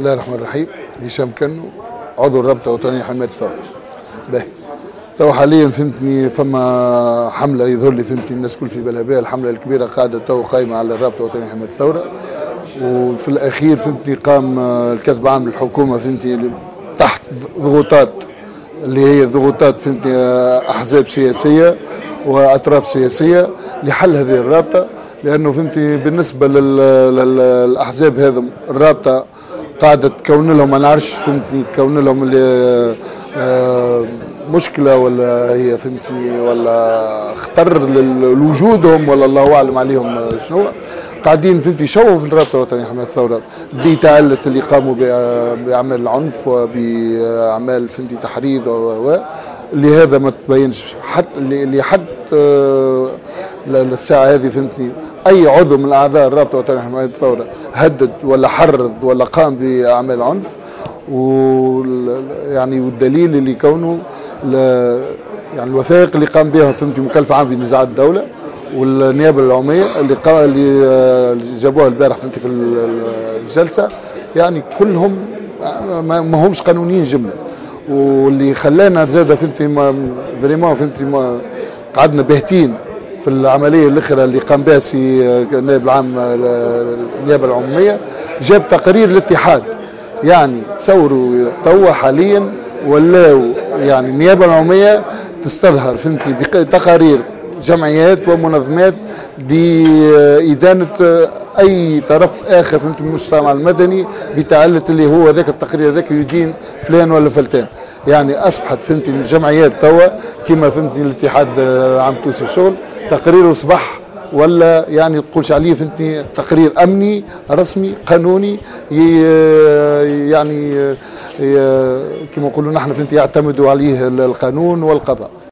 الله الرحمن الرحيم. هشام كنو، عضو الرابطه الوطنيه لحمايه الثوره. باهي تو حاليا فهمتني فما حمله يظهر لي فهمتني الناس كل في بالها بها، الحمله الكبيره قاعده تو قايمه على الرابطه الوطنيه لحمايه الثوره. وفي الاخير فهمتني قام الكتب عام الحكومه فهمتني تحت ضغوطات اللي هي ضغوطات فهمتني احزاب سياسيه واطراف سياسيه لحل هذه الرابطه، لانه فهمتني بالنسبه للاحزاب هذا الرابطه قاعده تكون لهم ما نعرفش فهمتني تكون لهم اللي مشكله ولا هي فهمتني ولا خطر لوجودهم ولا الله اعلم عليهم شنو. قاعدين فهمتي يشوهوا في الرابطه الوطنيه لحمايه الثوره بتعلة اللي قاموا باعمال العنف وباعمال فهمتي تحريض اللي هذا ما تبينش حتى اللي حد للساعه هذه فهمتني اي عضو من اعضاء الرابطه الوطنيه لحمايه الثوره هدد ولا حرض ولا قام باعمال عنف. ويعني والدليل اللي كونه يعني الوثائق اللي قام بها فهمتي مكلف عام بنزاعات الدوله والنيابه العموميه اللي جابوها البارح فهمتي في الجلسه، يعني كلهم ما همش قانونيين جمله. واللي خلانا زاد فهمتي فريمون فهمتي قعدنا باهتين في العمليه الاخرى اللي قام بها النائب العام النيابه العموميه، جاب تقرير الاتحاد. يعني تصوروا توا حاليا ولاو يعني النيابه العموميه تستظهر فهمتي بتقارير جمعيات ومنظمات لإدانة أي طرف آخر فهمت من المجتمع المدني بتعلة اللي هو ذاك التقرير ذاك يدين فلان ولا فلتان. يعني أصبحت فهمتي الجمعيات توا كما فهمتني الاتحاد العام التونسي للشغل تقريره صباح ولا يعني تقولش عليه فهمتني تقرير أمني رسمي قانوني يعني كما نقولوا نحن فهمتي يعتمدوا عليه القانون والقضاء.